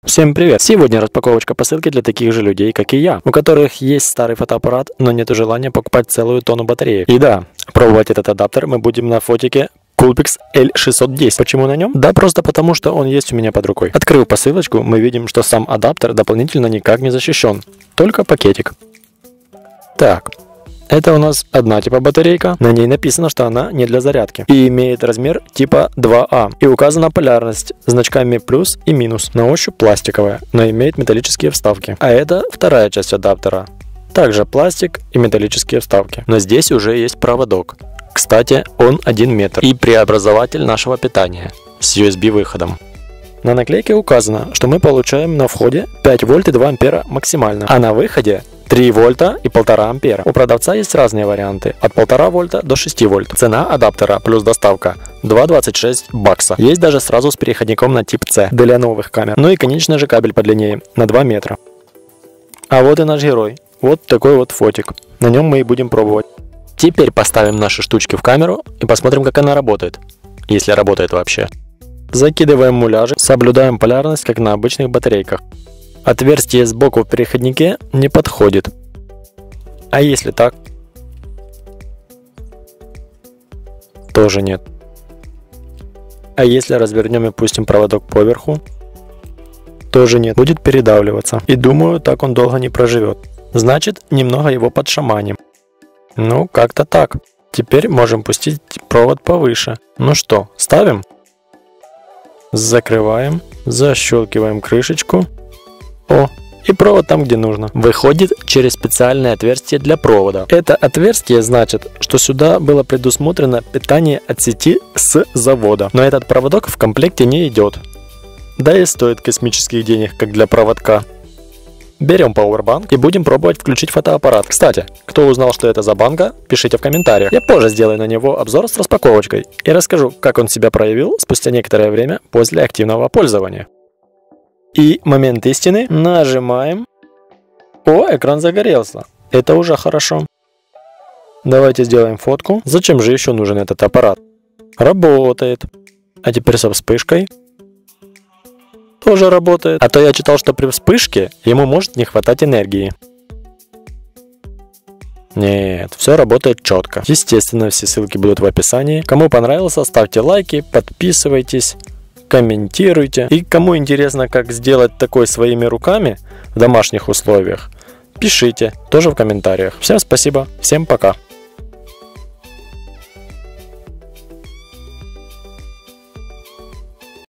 Всем привет! Сегодня распаковочка посылки для таких же людей, как и я, у которых есть старый фотоаппарат, но нет желания покупать целую тонну батареек. И да, пробовать этот адаптер мы будем на фотике Coolpix L610. Почему на нем? Да просто потому, что он есть у меня под рукой. Открыв посылочку, мы видим, что сам адаптер дополнительно никак не защищен, только пакетик. Так. Это у нас одна типа батарейка, на ней написано, что она не для зарядки и имеет размер типа 2А. И указана полярность значками плюс и минус. На ощупь пластиковая, но имеет металлические вставки. А это вторая часть адаптера. Также пластик и металлические вставки. Но здесь уже есть проводок. Кстати, он 1 метр. И преобразователь нашего питания с USB выходом. На наклейке указано, что мы получаем на входе 5 вольт и 2 ампера максимально, а на выходе 3 вольта и 1,5 ампера. У продавца есть разные варианты, от 1,5 вольта до 6 вольт. Цена адаптера плюс доставка 2,26 бакса. Есть даже сразу с переходником на тип C для новых камер. Ну и конечно же кабель подлиннее, на 2 метра. А вот и наш герой. Вот такой вот фотик. На нем мы и будем пробовать. Теперь поставим наши штучки в камеру и посмотрим, как она работает. Если работает вообще. Закидываем муляжи, соблюдаем полярность, как на обычных батарейках. Отверстие сбоку в переходнике не подходит. А если так? Тоже нет. А если развернем и пустим проводок поверху? Тоже нет. Будет передавливаться. И думаю, так он долго не проживет. Значит, немного его подшаманим. Ну, как-то так. Теперь можем пустить провод повыше. Ну что, ставим? Закрываем, защелкиваем крышечку. О, и провод там, где нужно. Выходит через специальное отверстие для провода. Это отверстие значит, что сюда было предусмотрено питание от сети с завода. Но этот проводок в комплекте не идет. Да и стоит космических денег, как для проводка. Берем Powerbank и будем пробовать включить фотоаппарат. Кстати, кто узнал, что это за банка, пишите в комментариях. Я позже сделаю на него обзор с распаковочкой и расскажу, как он себя проявил спустя некоторое время после активного пользования. И момент истины. Нажимаем. О, экран загорелся. Это уже хорошо. Давайте сделаем фотку. Зачем же еще нужен этот аппарат? Работает. А теперь со вспышкой. Тоже работает. А то я читал, что при вспышке ему может не хватать энергии. Нет, все работает четко. Естественно, все ссылки будут в описании. Кому понравился, ставьте лайки, подписывайтесь, комментируйте. И кому интересно, как сделать такое своими руками в домашних условиях, пишите тоже в комментариях. Всем спасибо, всем пока.